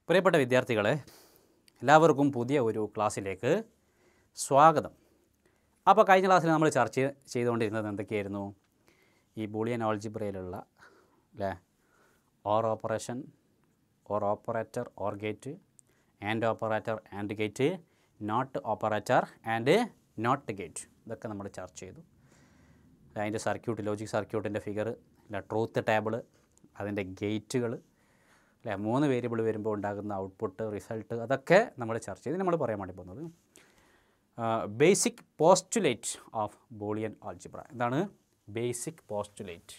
പ്രിയപ്പെട്ട വിദ്യാർത്ഥികളെ, എല്ലാവർക്കും പുതിയ ഒരു ക്ലാസ്സിലേക്ക് സ്വാഗതം. അപ്പോൾ കഴിഞ്ഞ ക്ലാസ്സിൽ നമ്മൾ ചർച്ച ചെയ്തുകൊണ്ടിരുന്നത് എന്തൊക്കെയായിരുന്നു? ഈ ബൂളിയൻ ആൾജിബ്രയിലുള്ള അല്ലേ or operation, or operator or gate, and operator and gate, not operator and not gate, ഇതൊക്കെ നമ്മൾ ചർച്ച ചെയ്തു. അതിൻ്റെ സർക്യൂട്ട്, ലോജിക് സർക്യൂട്ടിൻ്റെ ഫിഗർ, അല്ല ട്രൂത്ത് ടേബിൾ, അതിൻ്റെ ഗേറ്റുകൾ, അല്ലേ 3 വേരിയബിൾ വരുമ്പോൾ ഉണ്ടാകുന്ന ഔട്ട്പുട്ട്, റിസൾട്ട്, അതൊക്കെ നമ്മൾ ചർച്ച ചെയ്ത് നമ്മൾ പറയാൻ വേണ്ടി പോകുന്നത് basic postulate of Boolean algebra. എന്താണ് basic postulate?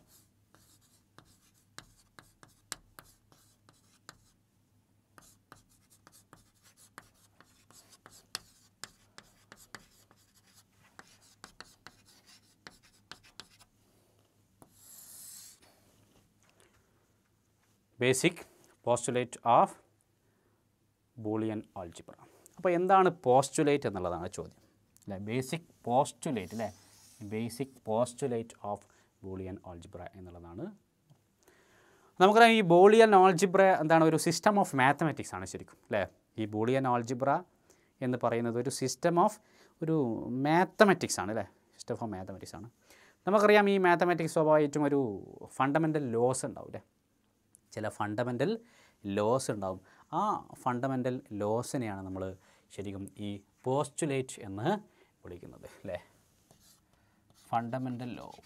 Basic postulate of Boolean algebra. അപ്പോൾ എന്താണ് പോസ്റ്റുലേറ്റ് എന്നുള്ളതാണ് ചോദ്യം, അല്ലേ? ബേസിക് പോസ്റ്റുലേറ്റ്, അല്ലേ? Basic postulate of Boolean algebra എന്നുള്ളതാണ്. നമുക്കറിയാം ഈ ബൂളിയൻ ആൾജിബ്ര എന്താണ്? ഒരു സിസ്റ്റം ഓഫ് മാത്തമാറ്റിക്സ് ആണ് ശരിക്കും, അല്ലേ? ഈ ബൂളിയൻ ആൾജിബ്ര എന്ന് പറയുന്നത് ഒരു സിസ്റ്റം ഓഫ് മാത്തമാറ്റിക്സ് ആണ്, അല്ലേ? സിസ്റ്റം ഓഫ് മാത്തമാറ്റിക്സ് ആണ്. നമുക്കറിയാം ഈ മാത്തമാറ്റിക്സ് സ്വാഭാവികമായിട്ടും ഒരു ഫണ്ടമെൻ്റൽ ലോസ് ഉണ്ടാവും, അല്ലേ? ചില ഫണ്ടമെൻ്റൽ ലോസ് ഉണ്ടാവും. ആ ഫണ്ടമെൻ്റൽ ലോസിനെയാണ് നമ്മൾ ശരിക്കും ഈ പോസ്റ്റുലേറ്റ് എന്ന് വിളിക്കുന്നത്, അല്ലേ? ഫണ്ടമെൻ്റൽ ലോ,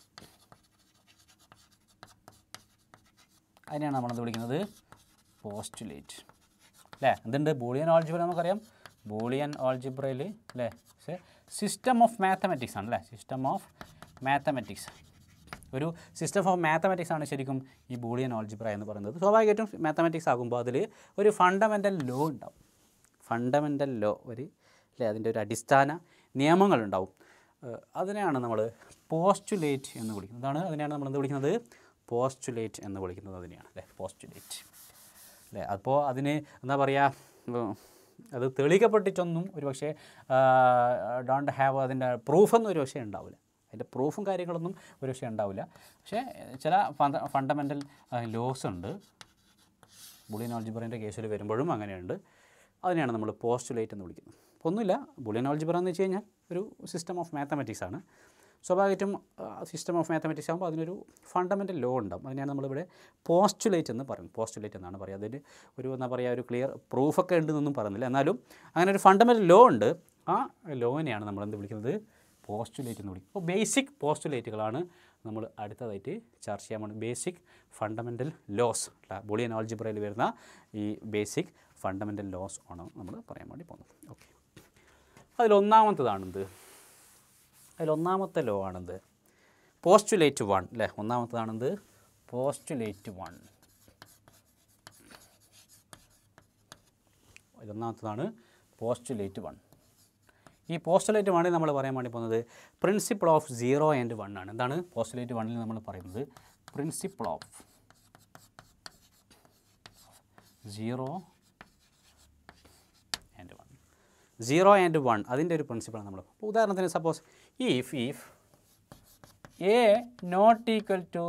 അതിനെയാണ് നമ്മളെന്ത് വിളിക്കുന്നത്? പോസ്റ്റുലേറ്റ്, അല്ലേ? എന്തുണ്ട് ബൂളിയൻ ആൾജിബ്ര? നമുക്കറിയാം ബൂളിയൻ ആൾജിബ്രയിൽ, അല്ലേ, സിസ്റ്റം ഓഫ് മാത്തമാറ്റിക്സ് ആണ്, അല്ലേ? സിസ്റ്റം ഓഫ് മാത്തമാറ്റിക്സ്, ഒരു സിസ്റ്റം ഓഫ് മാത്തമാറ്റിക്സ് ആണ് ശരിക്കും ഈ ബൂളിയൻ ആൾജിബ്ര എന്ന് പറയുന്നത്. സ്വാഭാവികമായിട്ടും മാത്തമാറ്റിക്സ് ആകുമ്പോൾ അതിൽ ഒരു ഫണ്ടമെൻ്റൽ ലോ ഉണ്ടാവും. ഫണ്ടമെൻ്റൽ ലോ, ഒരു, അല്ലേ, അതിൻ്റെ ഒരു അടിസ്ഥാന നിയമങ്ങളുണ്ടാവും. അതിനെയാണ് നമ്മൾ പോസ്റ്റുലേറ്റ് എന്ന് വിളിക്കുന്നത്. അതാണ് അതിനെയാണ് നമ്മൾ എന്ത് വിളിക്കുന്നത്? പോസ്റ്റുലേറ്റ് എന്ന് വിളിക്കുന്നത് അതിനെയാണ്, അല്ലേ? പോസ്റ്റുലേറ്റ്, അല്ലേ? അപ്പോൾ അതിന് എന്താ പറയുക, അത് തെളിയിക്കപ്പെട്ടിട്ടൊന്നും ഒരു പക്ഷേ ഡോണ്ട് ഹാവ് അതിൻ്റെ പ്രൂഫൊന്നും ഒരു പക്ഷേ ഉണ്ടാവില്ല. അതിൻ്റെ പ്രൂഫും കാര്യങ്ങളൊന്നും ഒരു പക്ഷേ ഉണ്ടാവില്ല. പക്ഷേ ചില ഫണ്ടമെൻ്റൽ ലോസ് ഉണ്ട്. ബൂളിയൻ ആൾജിബ്രേൻ്റെ കേസിൽ വരുമ്പോഴും അങ്ങനെയുണ്ട്. അതിനെയാണ് നമ്മൾ പോസ്റ്റുലേറ്റ് എന്ന് വിളിക്കുന്നത്. അപ്പോൾ ഒന്നുമില്ല, ബൂളിയൻ ആൾജിബ്ര എന്ന് വെച്ച് കഴിഞ്ഞാൽ ഒരു സിസ്റ്റം ഓഫ് മാത്തമാറ്റിക്സ് ആണ്. സ്വാഭാവികമായിട്ടും സിസ്റ്റം ഓഫ് മാത്തമാറ്റിക്സ് ആകുമ്പോൾ അതിനൊരു ഫണ്ടമെൻ്റൽ ലോ ഉണ്ടാകും. അതിനെയാണ് നമ്മളിവിടെ പോസ്റ്റുലേറ്റ് എന്ന് പറയുന്നത്. പോസ്റ്റുലേറ്റ് എന്നാണ് പറയുക. അതിന് ഒരു എന്താ പറയുക, ഒരു ക്ലിയർ പ്രൂഫൊക്കെ ഉണ്ടെന്നൊന്നും പറയുന്നില്ല. എന്നാലും അങ്ങനെ ഒരു ഫണ്ടമെൻ്റൽ ലോ ഉണ്ട്. ആ ലോനെയാണ് നമ്മളെന്ത് വിളിക്കുന്നത്? പോസ്റ്റുലേറ്റ് എന്ന് വിളിക്കും. അപ്പോൾ ബേസിക് പോസ്റ്റുലേറ്റുകളാണ് നമ്മൾ അടുത്തതായിട്ട് ചർച്ച ചെയ്യാൻ പോകുന്നത്. ബേസിക് ഫണ്ടമെൻ്റൽ ലോസ്, ബൂളിയൻ ആൾജിബ്രയിൽ വരുന്ന ഈ ബേസിക് ഫണ്ടമെൻ്റൽ ലോസ് ആണ് നമ്മൾ പറയാൻ വേണ്ടി പോകുന്നത്. ഓക്കെ, അതിലൊന്നാമത്തതാണെന്ത്? അതിലൊന്നാമത്തെ ലോ ആണെന്ത്? പോസ്റ്റുലേറ്റ് 1, അല്ലേ? ഒന്നാമത്തതാണെന്ത്? പോസ്റ്റുലേറ്റ് 1. അതിലൊന്നാമത്തതാണ് പോസ്റ്റുലേറ്റ് 1. ഈ പോസ്റ്റുലേറ്റ് 1ൽ നമ്മൾ പറയാൻ വേണ്ടി പോകുന്നത് പ്രിൻസിപ്പിൾ ഓഫ് 0 and 1 ആണ്. എന്താണ് പോസ്റ്റുലേറ്റ് 1ൽ നമ്മൾ പറയുന്നത്? Principle of 0 and 1. 0 and 1 അതിൻ്റെ ഒരു പ്രിൻസിപ്പിളാണ് നമ്മൾ. ഇപ്പോൾ ഉദാഹരണത്തിന് suppose if A not equal to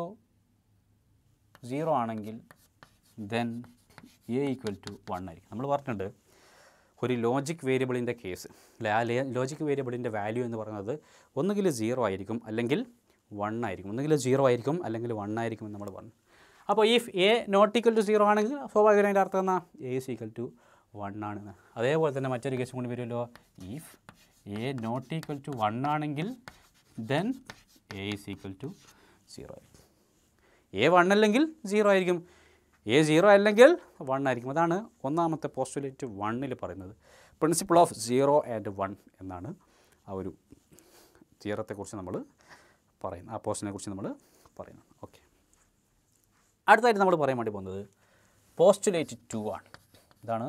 0 ആണെങ്കിൽ ദെൻ എ ഈക്വൽ ടു 1 ആയിരിക്കും. നമ്മൾ പറഞ്ഞിട്ടുണ്ട് ഒരു ലോജിക് വേരിയബിളിൻ്റെ കേസ്, അല്ലെ? ആ ലോജിക് വേരിയബിളിൻ്റെ വാല്യൂ എന്ന് പറയുന്നത് ഒന്നുകിൽ 0 ആയിരിക്കും അല്ലെങ്കിൽ 1 ആയിരിക്കും. ഒന്നുകിൽ 0 ആയിരിക്കും അല്ലെങ്കിൽ 1 ആയിരിക്കും എന്ന് നമ്മൾ പറഞ്ഞു. അപ്പോൾ if A not equal to 0 ആണെങ്കിൽ സ്വാഭാവികമായും അതിൻ്റെ അർത്ഥം എന്നാൽ എ ഈസ് ഈക്വൽ ടു 1 ആണെന്ന്. അതേപോലെ തന്നെ മറ്റൊരു കേസ് കൂടി വരുമല്ലോ. If A not equal to 1 ആണെങ്കിൽ then A is equal to 0 ആയിരിക്കും. എ 1 അല്ലെങ്കിൽ 0 ആയിരിക്കും, എ 0 അല്ലെങ്കിൽ 1 ആയിരിക്കും. അതാണ് ഒന്നാമത്തെ പോസ്റ്റുലേറ്റ് 1ൽ പറയുന്നത്. പ്രിൻസിപ്പിൾ ഓഫ് 0 and 1 എന്നാണ് ആ ഒരു തിയറത്തെക്കുറിച്ച് നമ്മൾ പറയുന്നത്, ആ പോസ്റ്റിനെ കുറിച്ച് നമ്മൾ പറയുന്നത്. ഓക്കെ, അടുത്തായിട്ട് നമ്മൾ പറയാൻ വേണ്ടി പോകുന്നത് പോസ്റ്റുലേറ്റ് 2 ആണ്. ഇതാണ്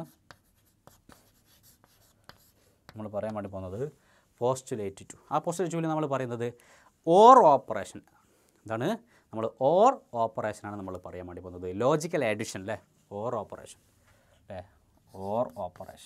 നമ്മൾ പറയാൻ വേണ്ടി പോകുന്നത് പോസ്റ്റുലേറ്റ് 2. ആ പോസ്റ്റുലേറ്റ് 2ൽ നമ്മൾ പറയുന്നത് ഓർ ഓപ്പറേഷൻ. എന്താണ്? നമ്മൾ ഓർ ഓപ്പറേഷനാണ് നമ്മൾ പറയാൻ വേണ്ടി പോകുന്നത്. ലോജിക്കൽ അഡിഷൻ, അല്ലേ? ഓർ ഓപ്പറേഷൻ, അല്ലേ? Or operation.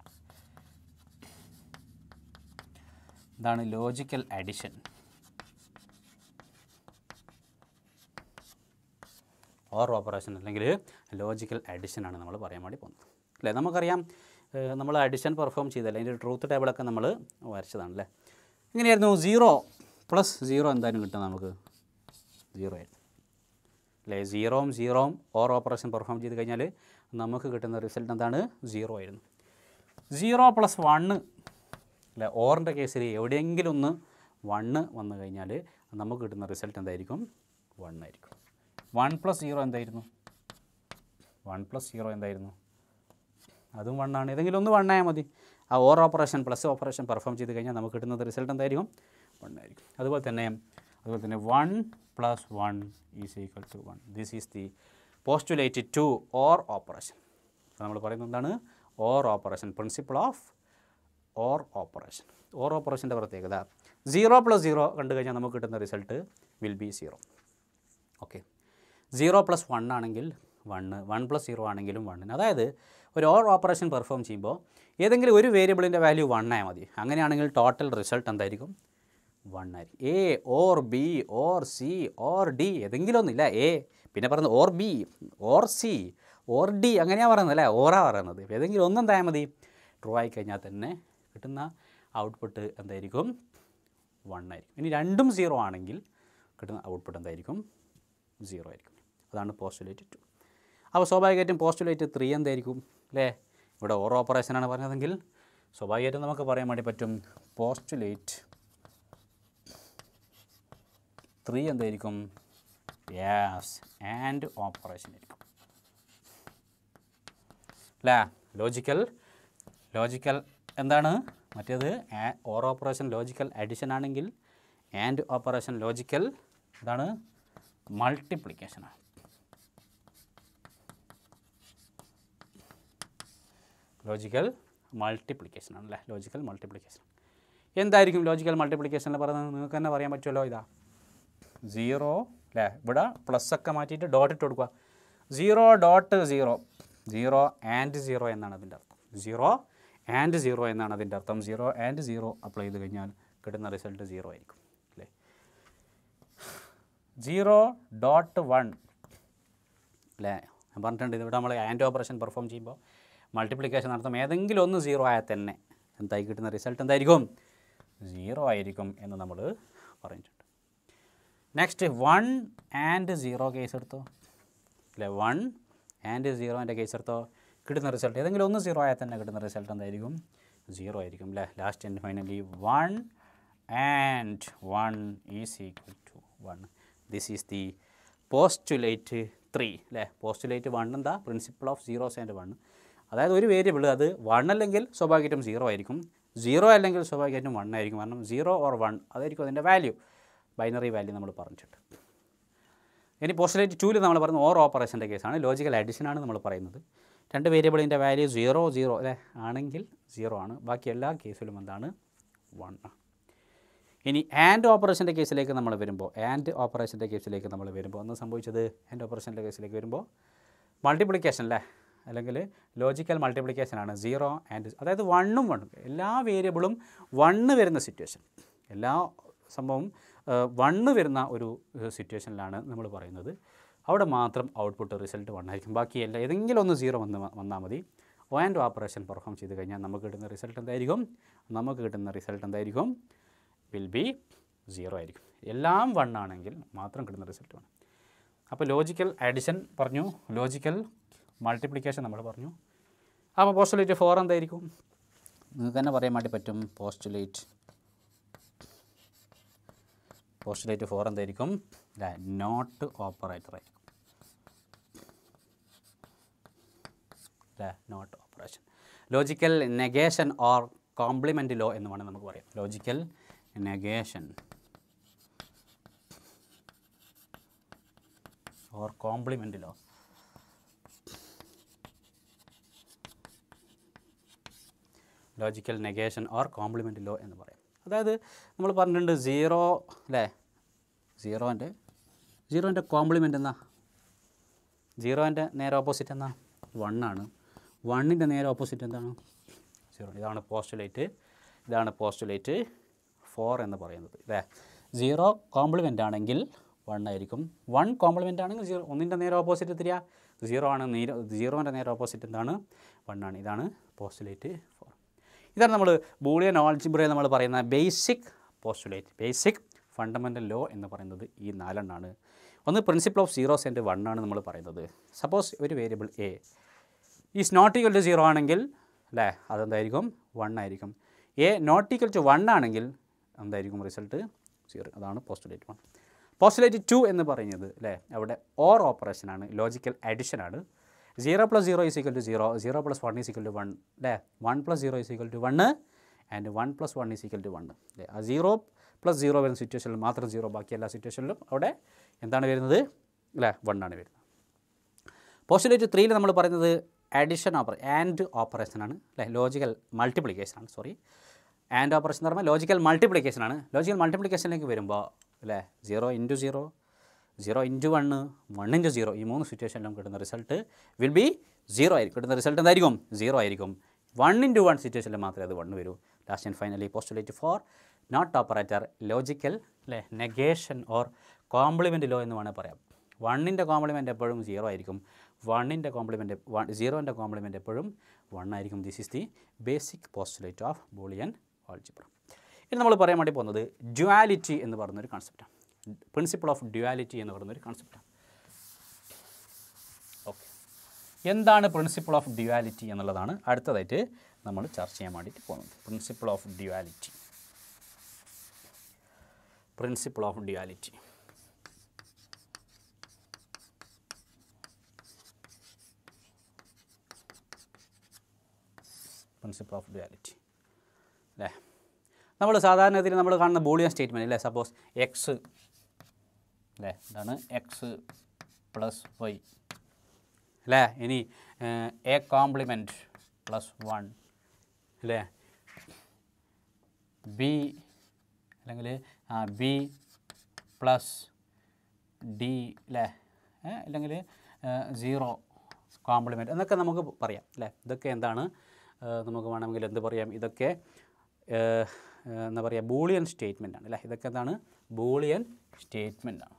ഇതാണ് ലോജിക്കൽ അഡിഷൻ. ഓർ ഓപ്പറേഷൻ അല്ലെങ്കിൽ ലോജിക്കൽ അഡിഷനാണ് നമ്മൾ പറയാൻ വേണ്ടി പോകുന്നത് അല്ലേ. നമുക്കറിയാം നമ്മൾ അഡിഷൻ പെർഫോം ചെയ്തല്ലേ, അതിൻ്റെ ട്രൂത്ത് ടേബിളൊക്കെ നമ്മൾ വരച്ചതാണല്ലേ. ഇങ്ങനെയായിരുന്നു 0 + 0 എന്തായാലും കിട്ടും നമുക്ക് 0 ആയിരുന്നു അല്ലേ. 0 ഓർ ഓപ്പറേഷൻ പെർഫോം ചെയ്ത് കഴിഞ്ഞാൽ നമുക്ക് കിട്ടുന്ന റിസൾട്ട് എന്താണ് 0 ആയിരുന്നു. 0 + 1 അല്ലേ, ഓറിൻ്റെ കേസിൽ എവിടെയെങ്കിലും ഒന്ന് 1 വന്നു കഴിഞ്ഞാൽ നമുക്ക് കിട്ടുന്ന റിസൾട്ട് എന്തായിരിക്കും 1 ആയിരിക്കും. 1 + 0 എന്തായിരുന്നു 1 + 0 എന്തായിരുന്നു അതും 1 ആണ്. ഏതെങ്കിലും ഒന്ന് 1 ആയാൽ മതി. ആ or operation plus operation perform ചെയ്ത് കഴിഞ്ഞാൽ നമുക്ക് കിട്ടുന്നത് റിസൾട്ട് എന്തായിരിക്കും 1 ആയിരിക്കും. അതുപോലെ തന്നെ 1 + 1 = 1. This is the postulate two or operation. നമ്മൾ പറയുന്നത് എന്താണ് or operation, principle of or operation. Or ഓപ്പറേഷൻ്റെ പ്രത്യേകത 0 + 0 കണ്ടു കഴിഞ്ഞാൽ നമുക്ക് കിട്ടുന്ന റിസൾട്ട് വിൽ ബി 0. ഓക്കെ, 0 + 1 ആണെങ്കിൽ 1, 1 + 0 ആണെങ്കിലും 1. അതായത് ഒരു ഓർ ഓപ്പറേഷൻ പെർഫോം ചെയ്യുമ്പോൾ ഏതെങ്കിലും ഒരു വേരിയബിളിൻ്റെ വാല്യൂ 1 ആയാൽ മതി. അങ്ങനെയാണെങ്കിൽ ടോട്ടൽ റിസൾട്ട് എന്തായിരിക്കും 1 ആയിരിക്കും. A or B or C or D ഏതെങ്കിലും ഒന്നില്ല. എ പിന്നെ പറയുന്നത് or B or C or D അങ്ങനെയാണ് പറയുന്നത് അല്ലേ, ഓറാ പറയുന്നത്. ഏതെങ്കിലും ഒന്നെന്തായാൽ മതി. ട്രൂ ആയി കഴിഞ്ഞാൽ തന്നെ കിട്ടുന്ന ഔട്ട്പുട്ട് എന്തായിരിക്കും 1 ആയിരിക്കും. ഇനി രണ്ടും 0 ആണെങ്കിൽ കിട്ടുന്ന ഔട്ട്പുട്ട് എന്തായിരിക്കും 0 ആയിരിക്കും. അതാണ് പോസ്റ്റുലേറ്റ് 2. അപ്പോൾ സ്വാഭാവികമായിട്ടും പോസ്റ്റുലേറ്റ് 3 എന്തായിരിക്കും അല്ലേ. ഇവിടെ ഓർ ഓപ്പറേഷനാണ് പറഞ്ഞതെങ്കിൽ സ്വാഭാവികമായിട്ടും നമുക്ക് പറയാൻ വേണ്ടി പറ്റും പോസ്റ്റുലേറ്റ് 3 എന്തായിരിക്കും യെസ് ആൻഡ് ഓപ്പറേഷൻ ആയിരിക്കും അല്ലേ. ലോജിക്കൽ എന്താണ് മറ്റേത് ഓർ ഓപ്പറേഷൻ ലോജിക്കൽ അഡിഷൻ ആണെങ്കിൽ ആൻഡ് ഓപ്പറേഷൻ ലോജിക്കൽ എന്താണ് മൾട്ടിപ്ലിക്കേഷനാണ്. ലോജിക്കൽ മൾട്ടിപ്ലിക്കേഷൻ ആണല്ലേ, ലോജിക്കൽ മൾട്ടിപ്ലിക്കേഷൻ. എന്തായിരിക്കും ലോജിക്കൽ മൾട്ടിപ്ലിക്കേഷനിൽ പറയുന്നത് നിങ്ങൾക്ക് തന്നെ പറയാൻ പറ്റുമല്ലോ. ഇതാ 0 അല്ലേ, ഇവിടെ പ്ലസ് ഒക്കെ മാറ്റിയിട്ട് ഡോട്ട് ഇട്ട് കൊടുക്കുക. 0.0 0 ആൻഡ് 0 എന്നാണ് അതിൻ്റെ അർത്ഥം. 0 ആൻഡ് 0 എന്നാണ് അതിൻ്റെ അർത്ഥം. 0 ആൻഡ് 0 അപ്ലൈ ചെയ്ത് കഴിഞ്ഞാൽ കിട്ടുന്ന റിസൾട്ട് 0 ആയിരിക്കും അല്ലേ. 0.1 അല്ലേ, ഞാൻ പറഞ്ഞിട്ടുണ്ട്. ഇവിടെ നമ്മൾ ആൻഡ് ഓപ്പറേഷൻ പെർഫോം ചെയ്യുമ്പോൾ മൾട്ടിപ്ലിക്കേഷൻ നടത്തും ഏതെങ്കിലും ഒന്ന് 0 ആയാൽ തന്നെ എന്തായി കിട്ടുന്ന റിസൾട്ട് എന്തായിരിക്കും 0 ആയിരിക്കും എന്ന് നമ്മൾ പറഞ്ഞിട്ടുണ്ട്. നെക്സ്റ്റ് 1 ആൻഡ് 0 കേസ് എടുത്തോ അല്ലേ. 1 ആൻഡ് 0ൻ്റെ കേസ് എടുത്തോ കിട്ടുന്ന റിസൾട്ട് ഏതെങ്കിലും ഒന്ന് 0 ആയാൽ തന്നെ കിട്ടുന്ന റിസൾട്ട് എന്തായിരിക്കും 0 ആയിരിക്കും അല്ലേ. Last and finally 1 and 1 = 1. This is the postulate 3 അല്ലേ. പോസ്റ്റുലേറ്റ് 1 എന്താ പ്രിൻസിപ്പിൾ ഓഫ് 0s ആൻഡ് 1. അതായത് ഒരു വേരിയബിൾ അത് 1 അല്ലെങ്കിൽ സ്വാഭാവികമായിട്ടും 0 ആയിരിക്കും, 0 അല്ലെങ്കിൽ സ്വാഭാവികമായിട്ടും 1 ആയിരിക്കും. കാരണം 0 or 1 അതായിരിക്കും അതിൻ്റെ വാല്യൂ, ബൈനറി വാല്യൂ നമ്മൾ പറഞ്ഞിട്ടുണ്ട്. ഇനി പോസ്റ്റുലേറ്റ് 2 നമ്മൾ പറയുന്നത് ഓർ ഓപ്പറേഷൻ്റെ കേസാണ്. ലോജിക്കൽ അഡിഷനാണ് നമ്മൾ പറയുന്നത്. രണ്ട് വേരിയബിളിൻ്റെ വാല്യൂ 0 0 അല്ലേ ആണെങ്കിൽ 0 ആണ്. ബാക്കി എല്ലാ കേസിലും എന്താണ് 1 ആണ്. ഇനി ആൻഡ് ഓപ്പറേഷൻ്റെ കേസിലേക്ക് നമ്മൾ വരുമ്പോൾ ഒന്ന് സംഭവിച്ചത് ആൻഡ് ഓപ്പറേഷൻ്റെ കേസിലേക്ക് വരുമ്പോൾ മൾട്ടിപ്ലിക്കേഷൻ അല്ലേ, അല്ലെങ്കിൽ ലോജിക്കൽ മൾട്ടിപ്ലിക്കേഷനാണ് 0 ആൻഡ് അതായത് 1ഉം 1 എല്ലാ വേരിയബിളും 1 വരുന്ന സിറ്റുവേഷൻ, എല്ലാ സംഭവം 1 വരുന്ന ഒരു സിറ്റുവേഷനിലാണ് നമ്മൾ പറയുന്നത്. അവിടെ മാത്രം ഔട്ട്പുട്ട് റിസൾട്ട് 1 ആയിരിക്കും. ബാക്കി എല്ലാ ഏതെങ്കിലും ഒന്ന് 0 വന്നാൽ മതി. ആൻഡ് ഓപ്പറേഷൻ പെർഫോം ചെയ്ത് കഴിഞ്ഞാൽ നമുക്ക് കിട്ടുന്ന റിസൾട്ട് എന്തായിരിക്കും വിൽ ബി 0 ആയിരിക്കും. എല്ലാം 1 ആണെങ്കിൽ മാത്രം കിട്ടുന്ന റിസൾട്ട് 1. അപ്പോൾ ലോജിക്കൽ അഡിഷൻ പറഞ്ഞു, ലോജിക്കൽ മൾട്ടിപ്ലിക്കേഷൻ നമ്മൾ പറഞ്ഞു. അപ്പോൾ പോസ്റ്റുലേറ്റ് 4 എന്തായിരിക്കും നിങ്ങൾക്ക് തന്നെ പറയാൻ വേണ്ടി പറ്റും. പോസ്റ്റുലേറ്റ് 4 എന്തായിരിക്കും നോട്ട് ഓപ്പറേറ്റർ ആയിരിക്കും അല്ലേ. Not operation logical negation or complement law എന്ന് വേണമെങ്കിൽ നമുക്ക് പറയാം. Logical negation or complement law. Logical negation or complement law എന്ന് പറയും. അതായത് നമ്മൾ പറഞ്ഞിട്ടുണ്ട് 0 അല്ലേ, 0ൻ്റെ കോംപ്ലിമെൻ്റ് എന്നാ 0ൻ്റെ നേരെ ഓപ്പോസിറ്റ് എന്നാ 1 ആണ്. 1ൻ്റെ നേരെ ഓപ്പോസിറ്റ് എന്താണ് 0. ഇതാണ് പോസ്റ്റുലേറ്റ് 4 എന്ന് പറയുന്നത് അല്ലേ. 0 കോംപ്ലിമെൻ്റ് ആണെങ്കിൽ 1 ആയിരിക്കും. 1 കോംപ്ലിമെൻ്റ് ആണെങ്കിൽ 0, ഒന്നിൻ്റെ നേരെ ഓപ്പോസിറ്റ് തിരിക 0 ആണ്, 0ൻ്റെ നേരെ ഓപ്പോസിറ്റ് എന്താണ് 1 ആണ്. ഇതാണ് പോസ്റ്റുലേറ്റ് 4. ഇതാണ് നമ്മൾ ബൂളിയൻ ആൾജിബ്രയിൽ നമ്മൾ പറയുന്ന basic postulate, basic fundamental law എന്ന് പറയുന്നത് ഈ 4 എണ്ണമാണ്. ഒന്ന് പ്രിൻസിപ്പിൾ ഓഫ് സീറോസ് ആൻഡ് 1 ആണ് നമ്മൾ പറയുന്നത്. സപ്പോസ് ഒരു variable A is not equal to 0 ആണെങ്കിൽ അല്ലേ അതെന്തായിരിക്കും 1 ആയിരിക്കും. എ നോട്ട് ഈക്വൽ ടു 1 ആണെങ്കിൽ എന്തായിരിക്കും റിസൾട്ട് 0. അതാണ് പോസ്റ്റുലേറ്റ് 1. പോസ്റ്റുലേറ്റ് 2 എന്ന് പറയുന്നത് അല്ലേ അവിടെ ഓർ ഓപ്പറേഷനാണ്, ലോജിക്കൽ അഡിഷനാണ്. 0 + 0 = 0, 0 + 1 = 1 അല്ലേ, 1 + 0 = 1 ആൻഡ് 1 + 1 = 1 അല്ലേ. ആ 0 + 0 വരുന്ന സിറ്റുവേഷനിൽ മാത്രം 0, ബാക്കി എല്ലാ സിറ്റുവേഷനിലും അവിടെ എന്താണ് വരുന്നത് അല്ലേ 1 ആണ് വരുന്നത്. പോസ്റ്റുലേറ്റ് 3 നമ്മൾ പറയുന്നത് അഡിഷൻ ആൻഡ് ഓപ്പറേഷനാണ് അല്ലേ, ലോജിക്കൽ മൾട്ടിപ്ലിക്കേഷനാണ്. ആൻഡ് ഓപ്പറേഷൻ എന്ന് പറയുമ്പോൾ ലോജിക്കൽ മൾട്ടിപ്ലിക്കേഷനാണ്. ലോജിക്കൽ മൾട്ടിപ്ലിക്കേഷനിലേക്ക് വരുമ്പോൾ അല്ലേ 0 × 0, 0 × 1, 1 × 0 ഈ 3 സിറ്റുവേഷനിലും കിട്ടുന്ന റിസൾട്ട് വിൽ ബി 0 ആയിരിക്കും. കിട്ടുന്ന റിസൾട്ട് എന്തായിരിക്കും 0 ആയിരിക്കും. 1 × 1 സിറ്റുവേഷനിൽ മാത്രമേ അത് 1 വരൂ. Last and finally postulate 4 not operator, logical അല്ലേ നെഗേഷൻ ഓർ കോംപ്ലിമെൻ്റ് ലോ എന്ന് വേണമെങ്കിൽ പറയാം. 1ൻ്റെ കോംപ്ലിമെൻ്റ് എപ്പോഴും 0 ആയിരിക്കും, 0ൻ്റെ കോംപ്ലിമെൻ്റ് എപ്പോഴും 1 ആയിരിക്കും. This is the basic postulate of Boolean algebra. ഇനി നമ്മൾ പറയാൻ വേണ്ടി പോകുന്നത് ഡ്യുവാലിറ്റി എന്ന് പറയുന്നൊരു കൺസെപ്റ്റാണ്. പ്രിൻസിപ്പിൾ ഓഫ് ഡ്യുവാലിറ്റി എന്ന് പറയുന്നൊരു കൺസെപ്റ്റാണ്. ഓക്കെ, എന്താണ് പ്രിൻസിപ്പിൾ ഓഫ് ഡ്യുവാലിറ്റി എന്നുള്ളതാണ് അടുത്തതായിട്ട് നമ്മൾ ചർച്ച ചെയ്യാൻ വേണ്ടിയിട്ട് പോകുന്നത്. Principle of duality. Principle of duality principle of duality അല്ലേ. നമ്മൾ സാധാരണത്തിൽ നമ്മൾ കാണുന്ന ബൂളിയൻ സ്റ്റേറ്റ്മെൻറ്റ് അല്ലേ, സപ്പോസ് എക്സ് അല്ലേ, ഇതാണ് എക്സ് പ്ലസ് വൈ അല്ലേ. ഇനി എ കോംപ്ലിമെൻറ്റ് പ്ലസ് 1 അല്ലേ, ബി അല്ലെങ്കിൽ ബി പ്ലസ് ഡി അല്ലേ, അല്ലെങ്കിൽ 0 കോംപ്ലിമെൻറ്റ് എന്നൊക്കെ നമുക്ക് പറയാം അല്ലേ. ഇതൊക്കെ എന്താണ് നമുക്ക് വേണമെങ്കിൽ എന്ത് പറയാം, ഇതൊക്കെ എന്താ പറയുക ബൂളിയൻ സ്റ്റേറ്റ്മെൻ്റ് ആണ് അല്ലേ. ഇതൊക്കെ എന്താണ് ബൂളിയൻ സ്റ്റേറ്റ്മെൻ്റ് ആണ്.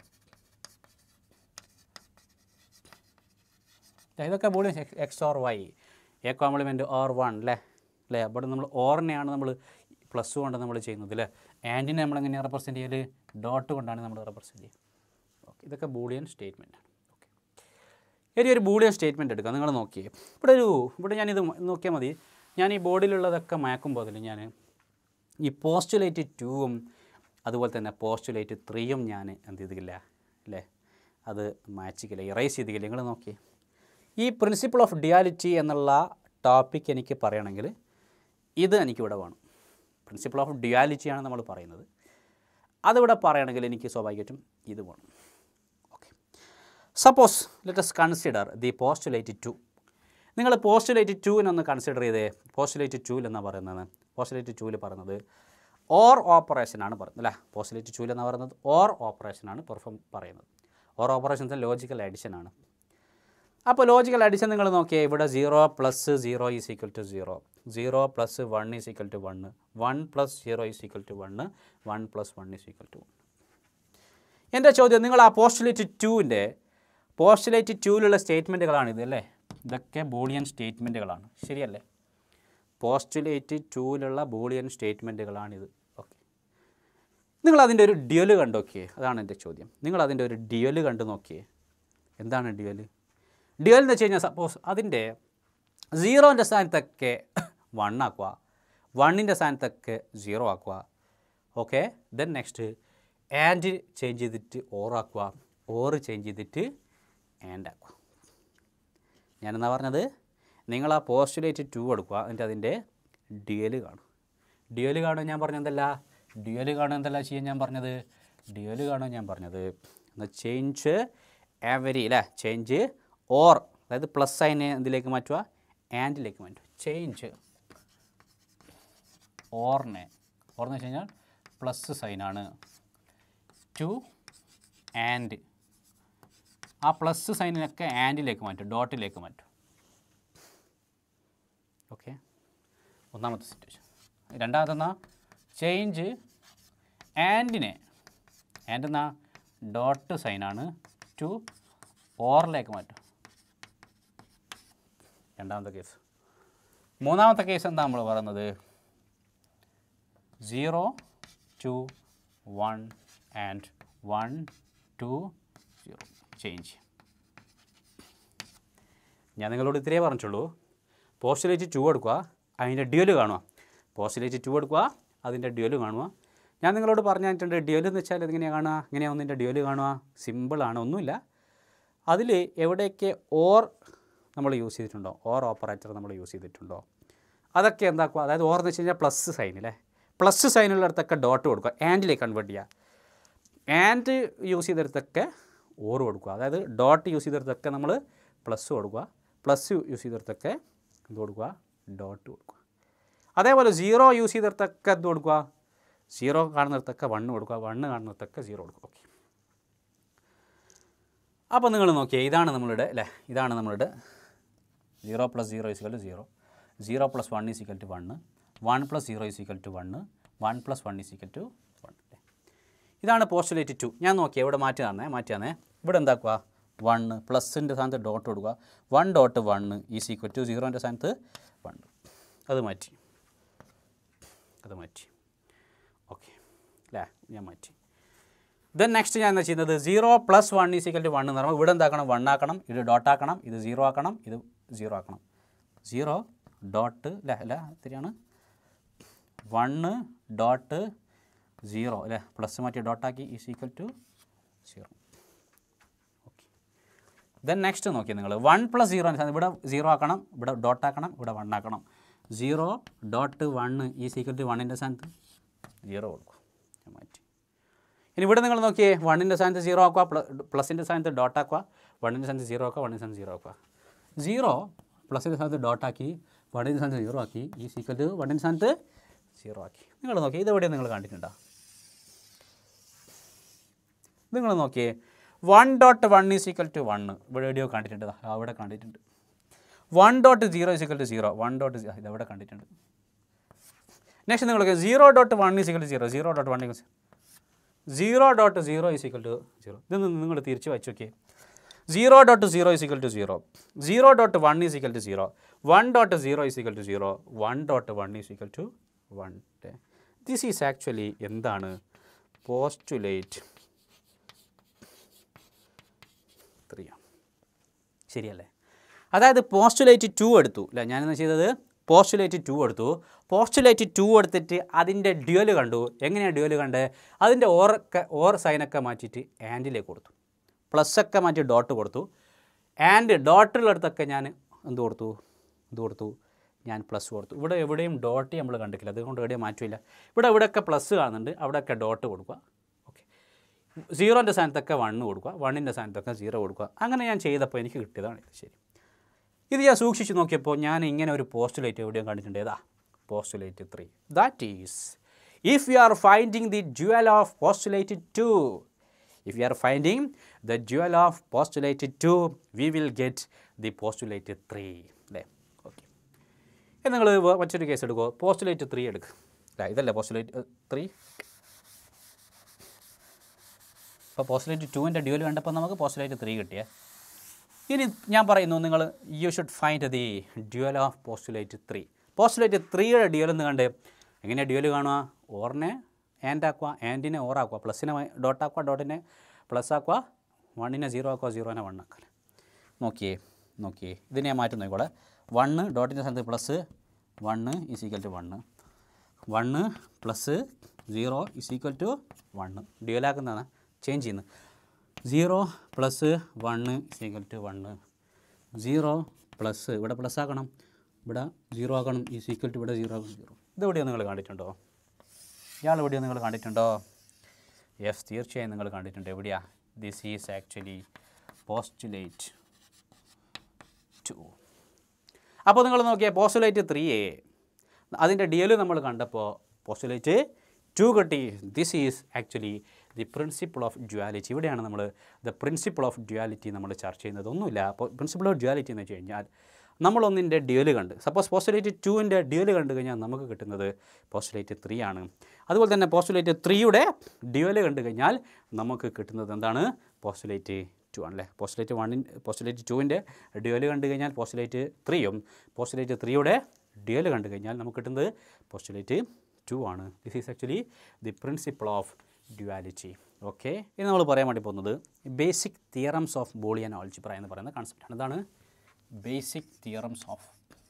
ഇതൊക്കെ Boolean X or Y, A complement or 1 അല്ലേ അല്ലേ. അവിടെ നമ്മൾ ഓറിനെയാണ് നമ്മൾ പ്ലസ് കൊണ്ട് നമ്മൾ ചെയ്യുന്നത് അല്ലേ. ആൻഡിനെ നമ്മളെങ്ങനെയാണ് റെപ്രസെൻറ്റ് ചെയ്യൽ, ഡോട്ട് കൊണ്ടാണ് നമ്മൾ റെപ്രസെൻറ്റ് ചെയ്യുക. ഓക്കെ, ഇതൊക്കെ ബൂളിയൻ സ്റ്റേറ്റ്മെൻ്റ് ആണ്. ഓക്കെ, ഇനി ഒരു ബൂളിയൻ സ്റ്റേറ്റ്മെൻറ്റ് എടുക്കുക. നിങ്ങൾ നോക്കിയേ ഇവിടെ ഞാനിത് നോക്കിയാൽ മതി. ഞാൻ ഈ ബോർഡിലുള്ളതൊക്കെ മാക്കുമ്പോൾ അതിൽ ഞാൻ ഈ പോസ്റ്റുലേറ്റ് 2ഉം അതുപോലെ തന്നെ പോസ്റ്റുലേറ്റ് 3ഉം ഞാൻ എന്ത് ചെയ്തില്ല അല്ലേ, അത് മാച്ചിക്കില്ല, ഇറേസ് ചെയ്തില്ല. നിങ്ങൾ നോക്കി ഈ പ്രിൻസിപ്പിൾ ഓഫ് ഡ്യുവാലിറ്റി എന്നുള്ള ടോപ്പിക് എനിക്ക് പറയണമെങ്കിൽ ഇത് എനിക്കിവിടെ വേണം. പ്രിൻസിപ്പിൾ ഓഫ് ഡ്യുവാലിറ്റിയാണ് നമ്മൾ പറയുന്നത്. അതിവിടെ പറയണമെങ്കിൽ എനിക്ക് സ്വാഭാവികമായിട്ടും ഇത് വേണം. Okay, suppose let us consider the postulate 2. നിങ്ങൾ പോസ്റ്റുലേറ്റ് 2-നൊന്ന് കൺസിഡർ ചെയ്തേ. പോസ്റ്റുലേറ്റ് 2 എന്നാണ് പറയുന്നത്, പോസ്റ്റുലേറ്റ് 2-ൽ പറയുന്നത് ഓർ ഓപ്പറേഷനാണ് പറയുന്നത് അല്ലേ. പോസ്റ്റുലേറ്റ് 2 എന്ന് പറയുന്നത് ഓർ ഓപ്പറേഷനാണ് പറയുന്നത്. ഓർ ഓപ്പറേഷൻസ് ലോജിക്കൽ അഡിഷനാണ്. അപ്പോൾ ലോജിക്കൽ അഡിഷൻ നിങ്ങൾ നോക്കിയാൽ ഇവിടെ 0 + 0 = 0, 0 + 1 = 1, 1 + 0 = 1, 1 + 1 = 1. എൻ്റെ ചോദ്യം, നിങ്ങൾ ആ പോസ്റ്റുലേറ്റ് 2-ലുള്ള സ്റ്റേറ്റ്മെൻറ്റുകളാണിത് അല്ലേ. ഇതൊക്കെ ബൂളിയൻ സ്റ്റേറ്റ്മെൻറ്റുകളാണ്, ശരിയല്ലേ. പോസ്റ്റുലേറ്റ് 2-ലുള്ള ബൂളിയൻ സ്റ്റേറ്റ്മെൻറ്റുകളാണിത്. ഓക്കെ, നിങ്ങളതിൻ്റെ ഒരു ഡ്യുവൽ കണ്ടു നോക്കിയേ. അതാണ് എൻ്റെ ചോദ്യം. നിങ്ങളതിൻ്റെ ഒരു ഡ്യുവൽ കണ്ടു നോക്കിയേ. എന്താണ് ഡ്യുവൽ? ഡ്യുവൽ എന്ന് വെച്ച് കഴിഞ്ഞാൽ സപ്പോസ് അതിൻ്റെ 0ൻ്റെ സ്ഥാനത്തൊക്കെ 1 ആക്കുക, 1ൻ്റെ സ്ഥാനത്തൊക്കെ 0 ആക്കുക. Okay, then next and change ചെയ്തിട്ട് ഓർ ആക്കുക, ഓർ ചേഞ്ച് ചെയ്തിട്ട് ആൻഡ് ആക്കുക. ഞാനെന്നാ പറഞ്ഞത്, നിങ്ങൾ ആ പോസ്റ്റുലേറ്റ് 2 എടുക്കുക, എന്നിട്ട് അതിൻ്റെ ഡ്യുവൽ കാണും. ഡ്യുവൽ കാണും ഞാൻ പറഞ്ഞതല്ല, ഡ്യുവൽ കാണും എന്തല്ല ചെയ്യാൻ ഞാൻ പറഞ്ഞത്, ഡ്യുവൽ കാണും ഞാൻ പറഞ്ഞത് എന്നാൽ ചേഞ്ച് എവരി അല്ലേ, ചേഞ്ച് ഓർ അതായത് പ്ലസ് സൈനെ എന്തിലേക്ക് മാറ്റുക, ആൻഡിലേക്ക് മാറ്റുക. ചേഞ്ച് ഓർന്ന് വെച്ച് കഴിഞ്ഞാൽ പ്ലസ് സൈനാണ്, ടു ആൻഡ് ആ പ്ലസ് സൈനിനൊക്കെ ആൻഡിലേക്ക് മാറ്റും, ഡോട്ടിലേക്ക് മാറ്റും. ഓക്കെ, ഒന്നാമത്തെ സിറ്റുവേഷൻ. രണ്ടാമതെന്നാ ചേഞ്ച് ആൻഡിനെ, ആൻഡ് എന്നാ ഡോട്ട് സൈനാണ് ടു ഓറിലേക്ക് മാറ്റും. രണ്ടാമത്തെ കേസ്. മൂന്നാമത്തെ കേസ് എന്താ നമ്മൾ പറയുന്നത്? 0 2 1 and 1 2 0 ചേഞ്ച്. ഞാൻ നിങ്ങളോട് ഇത്രയേ പറഞ്ഞിട്ടുള്ളൂ. പോസ്റ്റുലേറ്റ് 2 എടുക്കുക, അതിൻ്റെ ഡ്യുവൽ കാണുക. പോസ്റ്റുലേറ്റ് 2 എടുക്കുക, അതിൻ്റെ ഡ്യുവൽ കാണുക. ഞാൻ നിങ്ങളോട് പറഞ്ഞിട്ടുണ്ട് ഡ്യുവൽ എന്ന് വെച്ചാൽ എങ്ങനെയാണ് കാണുക, എങ്ങനെയാണ് ഒന്നിൻ്റെ ഡ്യുവൽ കാണുക? സിമ്പിളാണ്, ഒന്നുമില്ല. അതിൽ എവിടെയൊക്കെ ഓർ നമ്മൾ യൂസ് ചെയ്തിട്ടുണ്ടോ, ഓർ ഓപ്പറേറ്റർ നമ്മൾ യൂസ് ചെയ്തിട്ടുണ്ടോ, അതൊക്കെ എന്താക്കുക. അതായത് ഓർ എന്ന് വെച്ച് കഴിഞ്ഞാൽ പ്ലസ് സൈൻ അല്ലേ, പ്ലസ് സൈനുള്ളിടത്തൊക്കെ ഡോട്ട് കൊടുക്കുക, ആൻഡിലേക്ക് കൺവേർട്ട് ചെയ്യുക. ആൻഡ് യൂസ് ചെയ്തെടുത്തൊക്കെ ഓർ കൊടുക്കുക. അതായത് ഡോട്ട് യൂസ് ചെയ്തെടുത്തൊക്കെ നമ്മൾ പ്ലസ് കൊടുക്കുക, പ്ലസ് യൂസ് ചെയ്തെടുത്തൊക്കെ എന്ത് കൊടുക്കുക, ഡോട്ട് കൊടുക്കുക. അതേപോലെ 0 യൂസ് ചെയ്തെടുത്തൊക്കെ എന്ത് കൊടുക്കുക, 0 കാണുന്നിടത്തൊക്കെ 1 കൊടുക്കുക, 1 കാണുന്നിടത്തൊക്കെ 0 കൊടുക്കുക. ഓക്കെ, അപ്പോൾ നിങ്ങൾ നോക്കിയേ, ഇതാണ് നമ്മളുടെ അല്ലേ, ഇതാണ് നമ്മളുടെ 0 + 0 = 0, 0 + 1 = 1, 1 + 0 = 1, 1 + 1 = 1. ഇതാണ് പോസ്റ്റുലേറ്റ് 2. ഞാൻ നോക്കിയാൽ ഇവിടെ മാറ്റി തന്നേ ഇവിടെ എന്താക്കുക, 1 പ്ലസിൻ്റെ സ്ഥാനത്ത് ഡോട്ട് കൊടുക്കുക, 1 ഡോട്ട് 1 = 0ൻ്റെ സ്ഥാനത്ത് 1. അത് മാറ്റി ഓക്കെ അല്ലേ, ഞാൻ മാറ്റി. ദെൻ നെക്സ്റ്റ് ഞാൻ എന്താ ചെയ്യുന്നത്, 0 + 1 = 1 എന്ന് പറയുമ്പോൾ ഇവിടെ എന്താക്കണം, 1 ആക്കണം, ഇത് ഡോട്ട് ആക്കണം, ഇത് 0 ആക്കണം, ഇത് 0 ആക്കണം. 0 ഡോട്ട് അല്ല ഇത്തിരിയാണ് 1 ഡോട്ട് 0 അല്ലേ, പ്ലസ് മാറ്റി ഡോട്ടാക്കി = 0. ഓക്കെ, ദെൻ നെക്സ്റ്റ് നോക്കിയാൽ നിങ്ങൾ 1 + 0 ഇവിടെ 0 ആക്കണം, ഇവിടെ ഡോട്ട് ആക്കണം, ഇവിടെ 1 ആക്കണം. 0 ഡോട്ട് 1 = 1ൻ്റെ സ്ഥാനത്ത് 0 കൊടുക്കുക, ഞാൻ മാറ്റി. ഇനി ഇവിടെ നിങ്ങൾ നോക്കിയേ, 1ൻ്റെ സ്ഥാനത്ത് 0 ആക്കുക, പ്ലസിൻ്റെ സ്ഥാനത്ത് ഡോട്ട് ആക്കുക, 1ൻ്റെ സ്ഥാനത്ത് 0 ആക്കുക, 1ൻ്റെ സ്ഥാനത്ത് 0 ആക്കുക. 0 പ്ലസിൻ്റെ സ്ഥാനത്ത് ഡോട്ടാക്കി, 1ൻ്റെ സ്ഥാനത്ത് 0 ആക്കി, = 1ൻ്റെ സ്ഥാനത്ത് 0 ആക്കി. നിങ്ങൾ നോക്കിയേ, ഇതെവിടെയാണ് നിങ്ങൾ കണ്ടിട്ടുണ്ടോ? നിങ്ങൾ നോക്കിയേ, 1 ഡോട്ട് 1 = 1 ഇവിടെ എവിടെയോ കണ്ടിട്ടുണ്ട്, അവിടെ കണ്ടിട്ടുണ്ട്. 1 ഡോട്ട് 0 = 0, 1 ഡോട്ട് ഇതവിടെ കണ്ടിട്ടുണ്ട്. നെക്സ്റ്റ് നിങ്ങൾ നോക്കിയാൽ 0 ഡോട്ട് 1 = 0, 0 ഡോട്ട് 1 = 0 ഡോട്ട് 0 = 0. ഇത് നിങ്ങൾ തിരിച്ച് വെച്ച് നോക്കിയേ, 0 dot 0 = 0, 0 dot 1 = 0, 1 dot 0 = 0, 1 dot 1 = 1. This is actually എന്താണ്, പോസ്റ്റുലേറ്റ് 3. ശരിയല്ലേ? അതായത് പോസ്റ്റുലേറ്റ് 2 എടുത്തു അല്ലേ, ഞാനെന്താ ചെയ്തത്, പോസ്റ്റുലേറ്റ് 2 എടുത്തു. പോസ്റ്റുലേറ്റ് 2 എടുത്തിട്ട് അതിൻ്റെ ഡ്യുവൽ കണ്ടു. എങ്ങനെയാണ് ഡ്യുവൽ കണ്ടത്? അതിൻ്റെ ഓർ സൈനൊക്കെ മാറ്റിയിട്ട് ആൻഡിലേക്ക് കൊടുത്തു, പ്ലസ്സൊക്കെ മാറ്റി ഡോട്ട് കൊടുത്തു. ആൻഡ് ഡോട്ടുള്ളിടത്തൊക്കെ ഞാൻ എന്ത് കൊടുത്തു, ഞാൻ പ്ലസ് കൊടുത്തു. ഇവിടെ എവിടെയും ഡോട്ട് നമ്മൾ കണ്ടിട്ടില്ല, അതുകൊണ്ട് എവിടെയും മാറ്റില്ല. ഇവിടെയൊക്കെ പ്ലസ് കാണുന്നുണ്ട്, അവിടെയൊക്കെ ഡോട്ട് കൊടുക്കുക. ഓക്കെ, 0ൻ്റെ സ്ഥാനത്തൊക്കെ 1 കൊടുക്കുക, 1ൻ്റെ സ്ഥാനത്തൊക്കെ 0 കൊടുക്കുക. അങ്ങനെ ഞാൻ ചെയ്തപ്പോൾ എനിക്ക് കിട്ടിയതാണ് ഇത്. ശരി, ഇത് ഞാൻ സൂക്ഷിച്ച് നോക്കിയപ്പോൾ ഞാൻ ഇങ്ങനെ ഒരു പോസ്റ്റുലേറ്റ് എവിടെയും കണ്ടിട്ടുണ്ട്. ഏതാ? Postulate 3. That is if you are finding the dual of postulate 2, if you are finding the dual of postulate 2, we will get the postulate 3 അല്ലേ. ഓക്കെ, നിങ്ങൾ മറ്റൊരു കേസ് എടുക്കുമോ, പോസ്റ്റുലേറ്റ് 3 എടുക്കുക അല്ലേ, ഇതല്ലേ പോസ്റ്റുലേറ്റ് 3. അപ്പോൾ പോസ്റ്റുലേറ്റ് 2ൻ്റെ ഡ്യുവൽ കണ്ടപ്പോൾ നമുക്ക് പോസ്റ്റുലേറ്റ് 3 കിട്ടിയേ. ഇനി ഞാൻ പറയുന്നു, നിങ്ങൾ you should find the dual of postulate 3. Postulate 3യുടെ ഡ്യുവൽ എന്ന് കണ്ട് എങ്ങനെയാണ് ഡ്യുവൽ കാണുക? ഓറിനെ ആൻഡ് ആക്കുക, ആൻഡിനെ ഓർ ആക്കുക, പ്ലസിനെ ഡോട്ട് ആക്കുക, ഡോട്ടിനെ പ്ലസ് ആക്കുക, 1നെ 0 ആക്കുക, 0നെ 1 ആക്കുക. നോക്കിയേ ഇതിനെ ഞാൻ മാറ്റി നോക്കിക്കോളെ. 1 ഡോട്ടിൻ്റെ സ്ഥാനത്ത് പ്ലസ് 1 = 1, 1 പ്ലസ് 0 = 1. ഡ്യുവലാക്കുന്നതാണ്, ചേഞ്ച് ചെയ്യുന്നത്. 0 പ്ലസ് 1 = 1, 0 പ്ലസ് ഇവിടെ പ്ലസ് ആക്കണം, ഇവിടെ 0 ആക്കണം, ഇവിടെ 0 ആക്കണം, 0. ഇതെവിടെയോ നിങ്ങൾ കണ്ടിട്ടുണ്ടോ? ഇയാളെവിടെയോ നിങ്ങൾ കണ്ടിട്ടുണ്ടോ? യെസ്, തീർച്ചയായും നിങ്ങൾ കണ്ടിട്ടുണ്ട്. എവിടെയാ? This is actually postulate 2. അപ്പോൾ നിങ്ങൾ നോക്കിയാൽ പോസ്റ്റുലേറ്റ് 3A അതിൻ്റെ ഡ്യുവൽ നമ്മൾ കണ്ടപ്പോൾ പോസ്റ്റുലേറ്റ് 2 കിട്ടി. This is actually the principle of duality. ഇവിടെയാണ് നമ്മൾ ദ പ്രിൻസിപ്പിൾ ഓഫ് ഡ്യുവാലിറ്റി നമ്മൾ ചർച്ച ചെയ്യുന്നത്. ഒന്നുമില്ല, അപ്പോൾ പ്രിൻസിപ്പിൾ ഓഫ് ഡ്യുവാലിറ്റി എന്ന് വെച്ച് കഴിഞ്ഞാൽ നമ്മളൊന്നിൻ്റെ ഡ്യുവൽ കണ്ട് സപ്പോസ് പോസ്റ്റുലേറ്റ് 2ൻ്റെ ഡ്യുവൽ കണ്ടു കഴിഞ്ഞാൽ നമുക്ക് കിട്ടുന്നത് പോസ്റ്റുലേറ്റ് 3 ആണ്. അതുപോലെ തന്നെ പോസ്റ്റുലേറ്റ് 3യുടെ ഡ്യുവൽ കണ്ടു കഴിഞ്ഞാൽ നമുക്ക് കിട്ടുന്നത് എന്താണ്? പോസ്റ്റുലേറ്റ് 2 ആണല്ലേ. പോസ്റ്റുലേറ്റ് 2ൻ്റെ ഡ്യുവൽ കണ്ടു കഴിഞ്ഞാൽ പോസ്റ്റുലേറ്റ് 3യും പോസ്റ്റുലേറ്റ് 3യുടെ ഡ്യുവൽ കണ്ടു കഴിഞ്ഞാൽ നമുക്ക് കിട്ടുന്നത് പോസ്റ്റുലേറ്റ് 2 ആണ്. This is actually the principle of duality. Okay, ഇനി നമ്മൾ പറയാൻ വേണ്ടി പോകുന്നത് basic theorems of Boolean algebra എന്ന് പറയുന്ന കൺസെപ്റ്റാണ്. എന്താണ് basic theorems of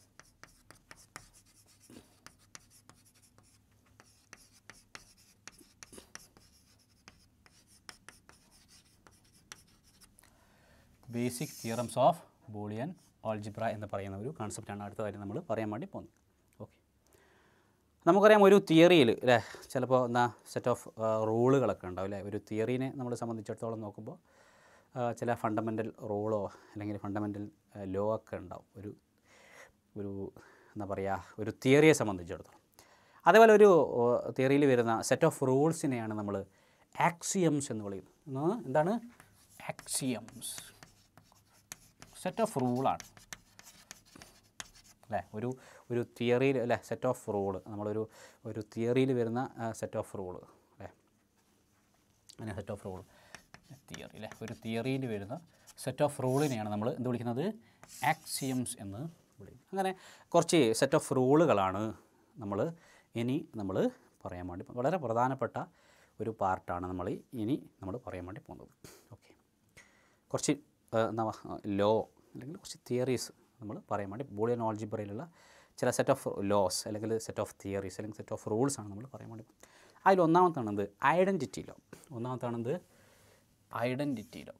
Boolean algebra എന്ന് പറയുന്ന ഒരു കൺസെപ്റ്റാണ് അടുത്തതായിട്ട് നമ്മൾ പറയാൻ വേണ്ടി പോകുന്നത്. ഓക്കെ, നമുക്കറിയാം ഒരു തിയറിയിൽ അല്ലേ ചിലപ്പോൾ സെറ്റ് ഓഫ് റൂളുകളൊക്കെ ഉണ്ടാവും അല്ലേ. ഒരു തിയറീനെ നമ്മളെ സംബന്ധിച്ചിടത്തോളം നോക്കുമ്പോൾ ചില ഫണ്ടമെൻ്റൽ റൂളോ അല്ലെങ്കിൽ ഫണ്ടമെൻ്റൽ ലോ ഒക്കെ ഉണ്ടാവും ഒരു എന്താ പറയുക ഒരു തിയറിയെ സംബന്ധിച്ചിടത്തോളം. അതേപോലെ ഒരു തിയറിയിൽ വരുന്ന സെറ്റ് ഓഫ് റൂൾസിനെയാണ് നമ്മൾ ആക്സിയംസ് എന്ന് വിളിക്കുന്നത്. എന്താണ് ആക്സിയംസ്? സെറ്റ് ഓഫ് റൂളാണ് അല്ലേ. ഒരു തിയറിയിൽ അല്ലേ സെറ്റ് ഓഫ് റൂള് ഒരു തിയറിയിൽ വരുന്ന സെറ്റ് ഓഫ് റൂള് അല്ലേ. അങ്ങനെ സെറ്റ് ഓഫ് റൂൾ തിയറി അല്ലേ. ഒരു തിയറിയിൽ വരുന്ന സെറ്റ് ഓഫ് റൂളിനെയാണ് നമ്മൾ എന്ത് വിളിക്കുന്നത്? ആക്സിയംസ് എന്ന് വിളിക്കും. അങ്ങനെ കുറച്ച് സെറ്റ് ഓഫ് റൂളുകളാണ് നമ്മൾ പറയാൻ വേണ്ടി വളരെ പ്രധാനപ്പെട്ട ഒരു പാർട്ടാണ് നമ്മൾ പറയാൻ വേണ്ടി പോകുന്നത്. ഓക്കെ, കുറച്ച് ലോ അല്ലെങ്കിൽ കുറച്ച് തിയറീസ് നമ്മൾ പറയാൻ വേണ്ടി ബൂളിയൻ ആൾജിബ്രയിലുള്ള ചില സെറ്റ് ഓഫ് ലോസ് അല്ലെങ്കിൽ സെറ്റ് ഓഫ് തിയറീസ് അല്ലെങ്കിൽ സെറ്റ് ഓഫ് റൂൾസാണ് നമ്മൾ പറയാൻ വേണ്ടി. അതിൽ ഒന്നാമത്താണത് ഐഡൻറ്റിറ്റി ലോ. ഒന്നാമത്താണത് ഐഡൻറ്റിറ്റി ലോ.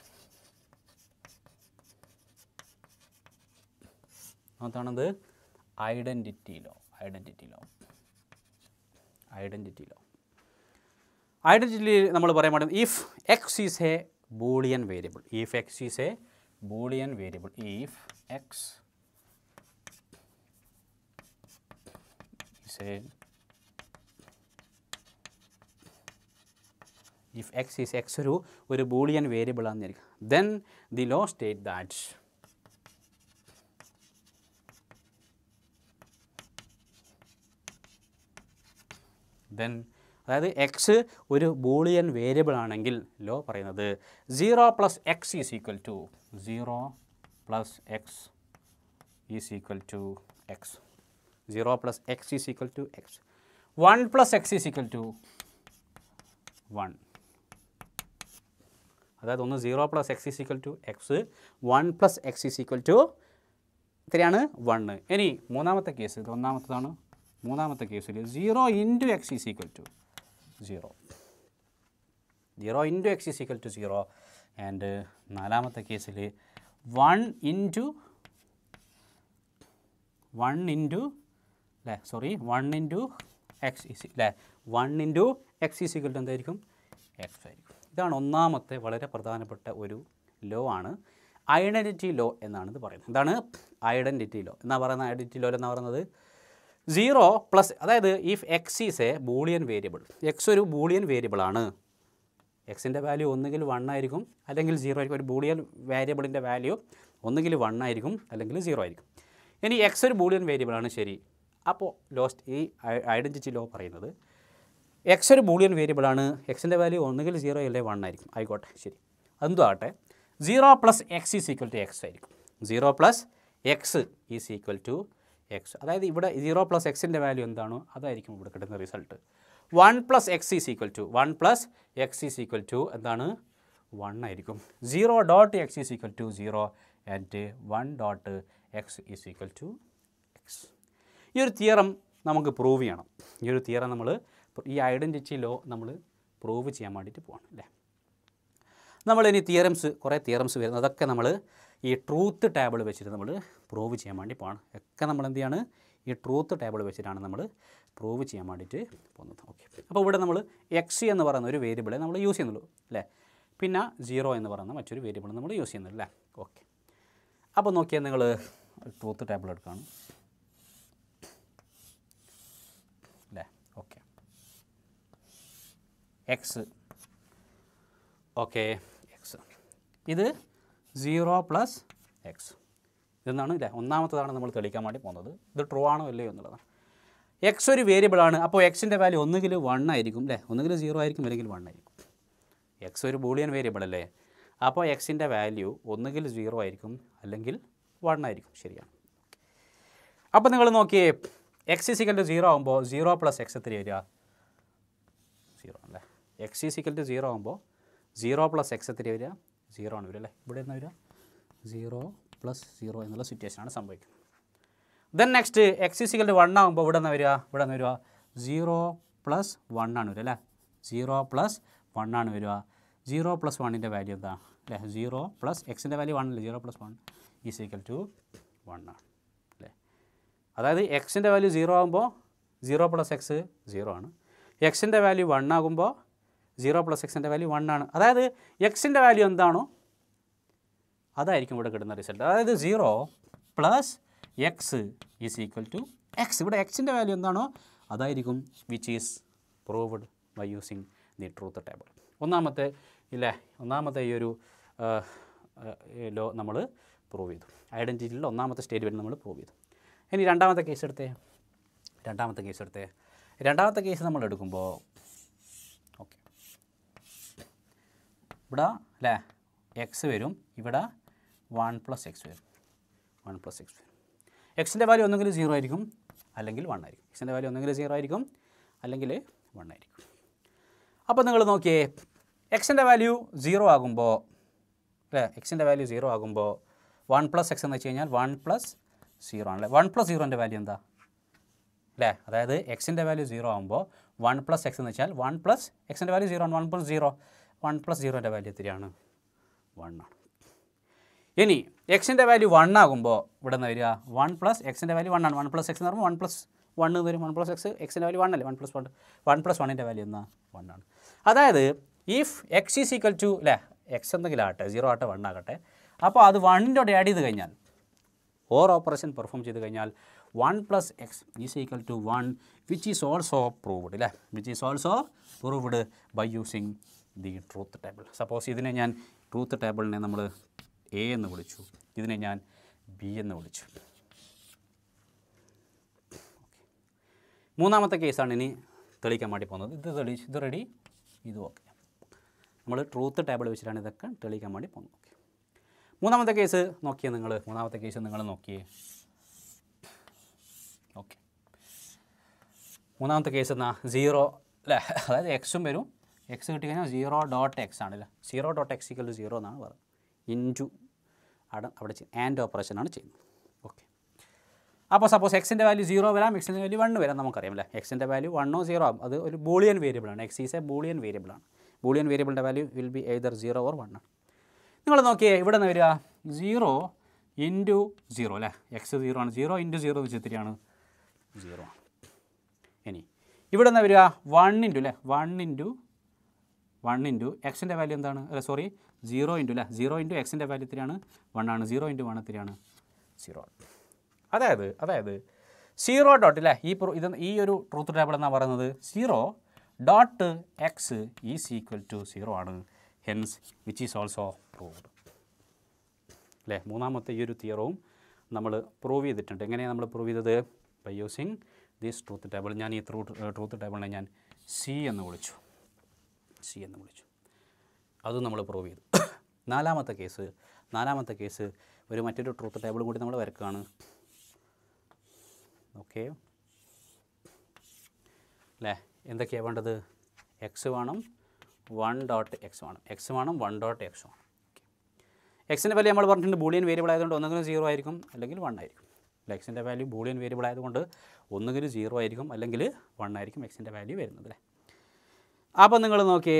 ഒന്നാമത്താണത് ഐഡൻറ്റിറ്റി ലോ. ഐഡൻറ്റിറ്റി നമ്മൾ പറയാൻ വേണ്ടി if X is a Boolean variable. If x is a Boolean variable, if x is ഒരു ബൂളിയൻ വേരിയബിൾ ആണെന്നിരിക്കും, then the law state that അതായത് എക്സ് ഒരു ബൂളിയൻ വേരിയബിൾ ആണെങ്കിൽ ലോ പറയുന്നത് 0 + x is equal to 0 + x is equal to X. 0 + x is equal to X. 1 + x is equal to 1. അതായത് ഒന്ന് 0 + x is equal to X, 1 + x is equal to എത്രയാണ്? 1. ഇനി മൂന്നാമത്തെ case, ഇത് ഒന്നാമത്തേതാണ്. മൂന്നാമത്തെ കേസിൽ 0 × x is equal to 0. 0 × x is equal to 0. And നാലാമത്തെ കേസിൽ 1 × x ഈസ് അല്ലേ 1 × x ഈസ് ഈക്വൽ ടു എന്തായിരിക്കും? x ആയിരിക്കും. ഇതാണ് ഒന്നാമത്തെ വളരെ പ്രധാനപ്പെട്ട ഒരു ലോ ആണ് ഐഡൻറ്റിറ്റി ലോ എന്നാണ് ഇത് പറയുന്നത്. എന്താണ് ഐഡൻറ്റിറ്റി ലോ എന്നാ പറയുന്നത്? ഐഡൻറ്റിറ്റി ലോ എന്ന് പറയുന്നത് 0 + അതായത് if X is a Boolean variable, X ഒരു ബൂളിയൻ വേരിയബിളാണ്. എക്സിൻ്റെ വാല്യൂ ഒന്നുകിൽ 1 ആയിരിക്കും അല്ലെങ്കിൽ 0 ആയിരിക്കും. ഒരു ബൂളിയൻ വേരിയബിളിൻ്റെ വാല്യൂ ഒന്നുകിൽ 1 ആയിരിക്കും അല്ലെങ്കിൽ 0 ആയിരിക്കും. ഇനി എക്സ് ഒരു ബൂളിയൻ വേരിയബിളാണ്, ശരി. അപ്പോൾ ഈ ഐഡൻറ്റിറ്റി ലോ പറയുന്നത് എക്സ് ഒരു ബൂളിയൻ വേരിയബിളാണ്, എക്സിൻ്റെ വാല്യൂ ഒന്നുകിൽ 0 അല്ലെങ്കിൽ 1 ആയിരിക്കും. ആയിക്കോട്ടെ, ശരി. അതെന്തോ ആട്ടെ, 0 + x is equal to x ആയിരിക്കും. 0 + x is equal to x. അതായത് ഇവിടെ 0 + എക്സിൻ്റെ വാല്യൂ എന്താണോ അതായിരിക്കും ഇവിടെ കിട്ടുന്ന result. 1 + x is equal to 1 + x is equal to എന്താണ്? 1 ആയിരിക്കും. 0.x is equal to 0 and 1.x is equal to x. ഈ ഒരു തിയറം നമുക്ക് പ്രൂവ് ചെയ്യണം. ഈ ഒരു തിയറം നമ്മൾ ഈ ഐഡൻറ്റിറ്റി ലോ നമ്മൾ പ്രൂവ് ചെയ്യാൻ വേണ്ടിയിട്ട് പോകണം അല്ലേ. നമ്മളിനി കുറേ തിയറംസ് വരുന്നത് അതൊക്കെ നമ്മൾ ഈ ട്രൂത്ത് ടേബിൾ വെച്ചിട്ട് നമ്മൾ പ്രൂവ് ചെയ്യാൻ വേണ്ടി പോകണം. ഒക്കെ നമ്മൾ എന്ത് ചെയ്യാണ്? ഈ ട്രൂത്ത് ടേബിൾ വെച്ചിട്ടാണ് നമ്മൾ പ്രൂവ് ചെയ്യാൻ വേണ്ടിയിട്ട് പോകുന്നത്. ഓക്കെ, അപ്പോൾ ഇവിടെ നമ്മൾ എക്സ് എന്ന് പറയുന്ന ഒരു വേരിയബിളെ നമ്മൾ യൂസ് ചെയ്യുന്നുള്ളൂ അല്ലേ. പിന്നെ 0 എന്ന് പറയുന്ന മറ്റൊരു വേരിയബിൾ നമ്മൾ യൂസ് ചെയ്യുന്നുള്ളൂ അല്ലേ. ഓക്കെ, അപ്പോൾ നോക്കിയാൽ നിങ്ങൾ ട്രൂത്ത് ടേബിൾ എടുക്കുകയാണ് അല്ലേ. ഓക്കെ, എക്സ് ഓക്കെ എക്സ് ഇത് 0 + x, ഇതെന്നാണ് ഇല്ലേ ഒന്നാമത്തതാണ് നമ്മൾ തെളിയിക്കാൻ വേണ്ടി പോകുന്നത്. ഇത് ട്രൂ ആണോ അല്ലയോ എന്നുള്ളതാണ്. എക്സ് ഒരു വേരിയബിളാണ്. അപ്പോൾ എക്സിൻ്റെ വാല്യൂ ഒന്നുകിൽ 1 ആയിരിക്കും അല്ലേ, ഒന്നുകിൽ 0 ആയിരിക്കും അല്ലെങ്കിൽ 1 ആയിരിക്കും. എക്സ് ഒരു ബൂളിയൻ വേരിയബിൾ അല്ലേ, അപ്പോൾ എക്സിൻ്റെ വാല്യൂ ഒന്നുകിൽ 0 ആയിരിക്കും അല്ലെങ്കിൽ 1 ആയിരിക്കും. ശരിയാണ്. അപ്പോൾ നിങ്ങൾ നോക്കിയേ എക്സ് ഈസിക്കൽ ടു 0 ആകുമ്പോൾ 0 പ്ലസ് എക്സ് എത്ര വരിക? 0 അല്ലേ. എക്സ് ഈസിക്കൽ ടു 0 ആകുമ്പോൾ 0 പ്ലസ് എക്സ് എത്ര വരിക? 0 ആണ് വരിക അല്ലേ. ഇവിടെ നിന്ന് വരിക 0 പ്ലസ് 0 എന്നുള്ള സിറ്റുവേഷനാണ് സംഭവിക്കുന്നത്. Then next x is equal to 1 ആകുമ്പോൾ ഇവിടെ നിന്ന് വരിക 0 പ്ലസ് 1 ആണ് വരിക അല്ലേ. 0 പ്ലസ് 1 ആണ് വരിക. 0 പ്ലസ് 1ൻ്റെ വാല്യൂ എന്താ അല്ലേ? 0 പ്ലസ് എക്സിൻ്റെ വാല്യൂ 1 അല്ലേ. 0 പ്ലസ് 1 ഈസിക്കൽ ടു 1 ആണ് അല്ലേ. അതായത് എക്സിൻ്റെ വാല്യൂ 0 ആകുമ്പോൾ 0 പ്ലസ് എക്സ് 0 ആണ്. എക്സിൻ്റെ വാല്യൂ 1 ആകുമ്പോൾ 0 പ്ലസ് എക്സിൻ്റെ വാല്യൂ 1 ആണ്. അതായത് എക്സിൻ്റെ വാല്യൂ എന്താണോ അതായിരിക്കും ഇവിടെ കിട്ടുന്ന റിസൾട്ട്. അതായത് 0 plus x is equal to x. ഇവിടെ എക്സിൻ്റെ വാല്യൂ എന്താണോ അതായിരിക്കും which is proved by using the truth table. ഒന്നാമത്തെ ഈ ഒരു ലോ നമ്മൾ പ്രൂവ് ചെയ്തു. ഐഡൻറ്റിറ്റിയിൽ ഒന്നാമത്തെ സ്റ്റേറ്റ്മെൻറ്റ് നമ്മൾ പ്രൂവ് ചെയ്തു. ഇനി രണ്ടാമത്തെ കേസ് എടുത്തേ. രണ്ടാമത്തെ കേസ് നമ്മൾ എടുക്കുമ്പോൾ ഓക്കെ ഇവിടെ അല്ലേ എക്സ് വരും, ഇവിടെ 1 പ്ലസ് എക്സ് വരും. എക്സിൻ്റെ വാല്യൂ ഒന്നുകിൽ 0 ആയിരിക്കും അല്ലെങ്കിൽ 1 ആയിരിക്കും. എക്സിൻ്റെ വാല്യൂ ഒന്നുകിൽ 0 ആയിരിക്കും അല്ലെങ്കിൽ 1 ആയിരിക്കും. അപ്പോൾ നിങ്ങൾ നോക്കിയേ എക്സിൻ്റെ വാല്യൂ 0 ആകുമ്പോൾ അല്ലേ, എക്സിൻ്റെ വാല്യൂ 0 ആകുമ്പോൾ 1 പ്ലസ് എക്സ് എന്ന് വെച്ച് കഴിഞ്ഞാൽ 1 പ്ലസ് 0 ആണല്ലേ. 1 പ്ലസ് 0ൻ്റെ വാല്യൂ എന്താ അല്ലേ. അതായത് എക്സിൻ്റെ വാല്യൂ 0 ആകുമ്പോൾ 1 പ്ലസ് എക്സ് എന്ന് വെച്ചാൽ 1 പ്ലസ് എക്സിൻ്റെ വാല്യൂ 0 ആണ്. 1 പ്ലസ് 0ൻ്റെ വാല്യൂ എത്രയാണ്? 1 ആണ്. ഇനി എക്സിൻ്റെ വാല്യൂ 1 ആകുമ്പോൾ ഇവിടെ നിന്ന് വരിക 1 പ്ലസ് എക്സിൻ്റെ വാല്യൂ 1 ആണ്. 1 പ്ലസ് എക്സ് എന്ന് പറയുമ്പോൾ 1 പ്ലസ് 1 വരും. 1 പ്ലസ് എക്സ് എക്സിൻ്റെ വാല്യൂ 1 അല്ലേ. 1 പ്ലസ് 1ൻ്റെ വാല്യൂ എന്നാ 1 ആണ്. അതായത് if X is equal to അല്ലേ എക്സ് എന്തെങ്കിലും ആകട്ടെ 0 ആകട്ടെ 1 ആകട്ടെ, അപ്പോൾ അത് 1ൻ്റെ ആഡ് ചെയ്ത് കഴിഞ്ഞാൽ ഓർ ഓപ്പറേഷൻ പെർഫോം ചെയ്ത് കഴിഞ്ഞാൽ 1 plus x is equal to 1 which is also proved അല്ലേ. Which is also proved by using the truth table. Suppose ഇതിനെ ഞാൻ ട്രൂത്ത് ടേബിളിനെ നമ്മൾ എ എന്ന് വിളിച്ചു, ഇതിനെ ഞാൻ ബി എന്ന് വിളിച്ചു. മൂന്നാമത്തെ കേസാണ് ഇനി തെളിയിക്കാൻ വേണ്ടി പോകുന്നത്. ഇത് റെഡി, ഇതും ഓക്കെ. നമ്മൾ ട്രൂത്ത് ടേബിൾ വെച്ചിട്ടാണ് ഇതൊക്കെ തെളിയിക്കാൻ വേണ്ടി പോകുന്നത്. ഓക്കെ. മൂന്നാമത്തെ കേസ് നോക്കിയേ നിങ്ങൾ നോക്കിയേ. ഓക്കെ. മൂന്നാമത്തെ കേസ് എന്നാ 0 അല്ലേ. അതായത് എക്സും വരും, എക്സ് കിട്ടിക്കഴിഞ്ഞാൽ 0 ഡോട്ട് എക്സ് ആണല്ലേ. 0 ഡോട്ട് എക്സ് ഈക്വൽ ടു 0 എന്നാണ് പറയുന്നത്. ഇൻറ്റു അവിടെ ആൻഡ് ഓപ്പറേഷനാണ് ചെയ്യുന്നത്. ഓക്കെ. അപ്പോൾ സപ്പോസ് എക്സിൻ്റെ വാല്യൂ 0 വരാം, എക്സിൻ്റെ വാല്യൂ 1 വരാം. നമുക്കറിയാം അല്ലേ. എക്സിൻ്റെ വാല്യൂ 1 0 ആകും. അത് ഒരു ബൂളിയൻ വേരിയബിളാണ്. എക്സ് ഈസ് എ ബൂളിയൻ വേരിയബിളാണ്. ബൂളിയൻ വേരിയബിളിൻ്റെ value will be either 0 or 1 ആണ്. നിങ്ങൾ നോക്കിയേ ഇവിടെ നിന്ന് വരിക 0 ഇൻറ്റു 0 അല്ലേ. എക്സ് 0 ആണ്. 0 ഇൻറ്റു 0 വെച്ച് എത്രയാണ്? 0 ആണ്. ഇനി ഇവിടെ നിന്ന് വരിക 1 ഇൻറ്റു അല്ലേ. 1 ഇൻറ്റു എക്സിൻ്റെ വാല്യൂ എന്താണ്? അല്ല സോറി 0 ഇൻറ്റു അല്ലേ. 0 ഇൻറ്റു എക്സിൻ്റെ വാല്യൂ എത്രയാണ്? 1 ആണ്. 0 ഇൻറ്റു 1 എത്രയാണ്? 0 ആണ്. അതായത് 0 ഡോട്ട് അല്ലേ ഈ ഒരു ട്രൂത്ത് ടേബിൾ എന്നാണ് പറയുന്നത് 0 dot x is equal to 0 ആണ്. Hence which is also proved അല്ലേ. മൂന്നാമത്തെ ഈ ഒരു തിയറവും നമ്മൾ പ്രൂവ് ചെയ്തിട്ടുണ്ട്. എങ്ങനെയാണ് നമ്മൾ പ്രൂവ് ചെയ്തത്? By using this truth table. ഞാൻ ഈ ട്രൂത്ത് ടേബിളിനെ ഞാൻ സി എന്ന് വിളിച്ചു. അത് നമ്മൾ പ്രൂവ് ചെയ്തു. നാലാമത്തെ കേസ് ഒരു മറ്റൊരു ട്രൂത്ത് ടേബിൾ കൂടി നമ്മൾ വരക്കുകയാണ്. ഓക്കെ അല്ലേ. എന്തൊക്കെയാണ് വേണ്ടത്? എക്സ് വേണം, 1 ഡോട്ട് എക്സ് വേണം. എക്സ് വേണം, 1 ഡോട്ട് എക്സ് വേണം. എക്സിൻ്റെ വാല്യൂ നമ്മൾ പറഞ്ഞിട്ടുണ്ട് ബൂളിയൻ വേരിയബിൾ ആയതുകൊണ്ട് ഒന്നുകിൽ 0 ആയിരിക്കും അല്ലെങ്കിൽ 1 ആയിരിക്കും. എക്സിൻ്റെ വാല്യൂ ബൂളിയൻ വേരിയബിൾ ആയതുകൊണ്ട് ഒന്നുകിൽ 0 ആയിരിക്കും അല്ലെങ്കിൽ 1 ആയിരിക്കും എക്സിൻ്റെ വാല്യൂ വരുന്നത് അല്ലേ. അപ്പോൾ നിങ്ങൾ നോക്കിയേ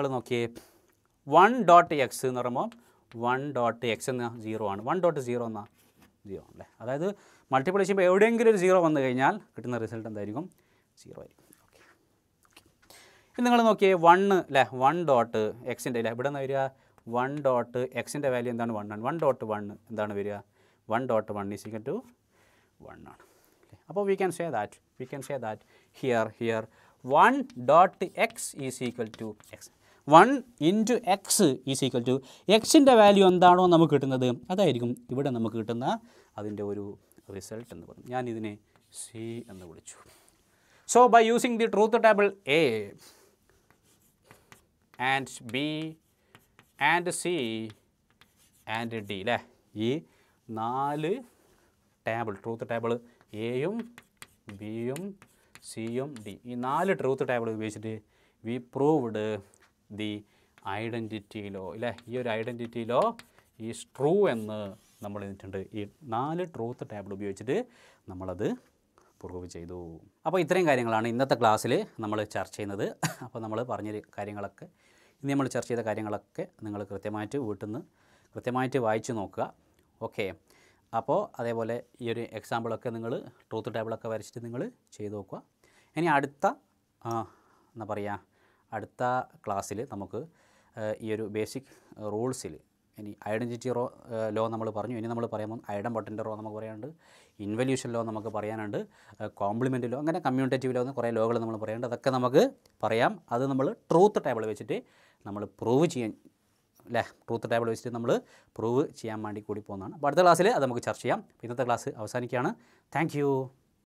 1 ഡോട്ട് എക്സ് എന്ന് പറയുമ്പോൾ 1 ഡോട്ട് എക്സ് എന്ന 0 ആണ്. 1 ഡോട്ട് 0 എന്നാൽ 0 ആണല്ലേ. അതായത് മൾട്ടിപ്ലൈ ചെയ്യുമ്പോൾ എവിടെയെങ്കിലും ഒരു 0 വന്നു കഴിഞ്ഞാൽ കിട്ടുന്ന റിസൾട്ട് എന്തായിരിക്കും? 0 ആയിരിക്കും. ഓക്കെ. ഇനി നിങ്ങൾ നോക്കിയേ 1 അല്ലേ. 1 ഡോട്ട് എക്സിൻ്റെ അല്ലേ ഇവിടെ നിന്ന് വരിക 1 ഡോട്ട് എക്സിൻ്റെ വാല്യൂ എന്താണ്? 1 ആണ്. 1 ഡോട്ട് 1 എന്താണ് വരിക? 1 ഡോട്ട് 1 ഈസ് ഈക്വൽ ടു 1 ആണ്. അപ്പോൾ we can say that here 1 dot x is equal to X. 1 into x is equal to എക്സിൻ്റെ വാല്യൂ എന്താണോ നമുക്ക് കിട്ടുന്നത് അതായിരിക്കും ഇവിടെ നമുക്ക് കിട്ടുന്ന അതിൻ്റെ ഒരു റിസൾട്ട് എന്ന് പറഞ്ഞു. ഞാനിതിനെ സി എന്ന് വിളിച്ചു. So by using the truth table A and B and C and D അല്ലേ, ഈ 4 ടേബിൾ ട്രൂത്ത് ടേബിൾ എയും ബിയും സിയും ഡി, ഈ 4 ട്രൂത്ത് ടേബിൾ ഉപയോഗിച്ചിട്ട് we proved the identity law ഇല്ലേ. ഈ ഒരു ഐഡൻറ്റിറ്റി ലോ ഈസ് ട്രൂ എന്ന് നമ്മൾ എന്നിട്ടുണ്ട്. ഈ 4 ട്രൂത്ത് ടേബിൾ ഉപയോഗിച്ചിട്ട് നമ്മളത് പ്രൂവ് ചെയ്തു. അപ്പോൾ ഇത്രയും കാര്യങ്ങളാണ് ഇന്നത്തെ ക്ലാസ്സിൽ നമ്മൾ ചർച്ച ചെയ്യുന്നത്. അപ്പോൾ നമ്മൾ പറഞ്ഞ കാര്യങ്ങളൊക്കെ, ഇന്ന് നമ്മൾ ചർച്ച ചെയ്ത കാര്യങ്ങളൊക്കെ നിങ്ങൾ കൃത്യമായിട്ട് വീട്ടിൽ നിന്ന് കൃത്യമായിട്ട് വായിച്ച് നോക്കുക. ഓക്കെ, അപ്പോൾ അതേപോലെ ഈ ഒരു എക്സാമ്പിളൊക്കെ നിങ്ങൾ ട്രൂത്ത് ടേബിളൊക്കെ വരച്ചിട്ട് നിങ്ങൾ ചെയ്ത് നോക്കുക. ഇനി അടുത്ത എന്താ പറയുക, അടുത്ത ക്ലാസ്സിൽ നമുക്ക് ഈ ഒരു ബേസിക് റൂൾസിൽ ഇനി ഐഡൻറ്റിറ്റി ലോ നമ്മൾ പറഞ്ഞു. ഇനി നമ്മൾ പറയുമ്പോൾ ഐഡംപൊട്ടൻ്റ് ലോ നമുക്ക് പറയാനുണ്ട്, ഇൻവല്യൂഷൻ ലോ നമുക്ക് പറയാനുണ്ട്, കോംപ്ലിമെൻ്റ് ലോ, അങ്ങനെ കമ്മ്യൂണിറ്റേറ്റീവ് ലോ എന്ന് കുറേ ലോകൾ നമ്മൾ പറയാനുണ്ട്. അതൊക്കെ നമുക്ക് പറയാം. അത് നമ്മൾ ട്രൂത്ത് ടേബിൾ വെച്ചിട്ട് നമ്മൾ പ്രൂവ് ചെയ്യാൻ അല്ലേ, ട്രൂത്ത് ടേബിൾ വെച്ചിട്ട് നമ്മൾ പ്രൂവ് ചെയ്യാൻ വേണ്ടി കൂടി പോകുന്നതാണ്. അപ്പോൾ അടുത്ത ക്ലാസ്സിൽ അത് നമുക്ക് ചർച്ച ചെയ്യാം. ഇന്നത്തെ ക്ലാസ് അവസാനിക്കുകയാണ്. Thank U.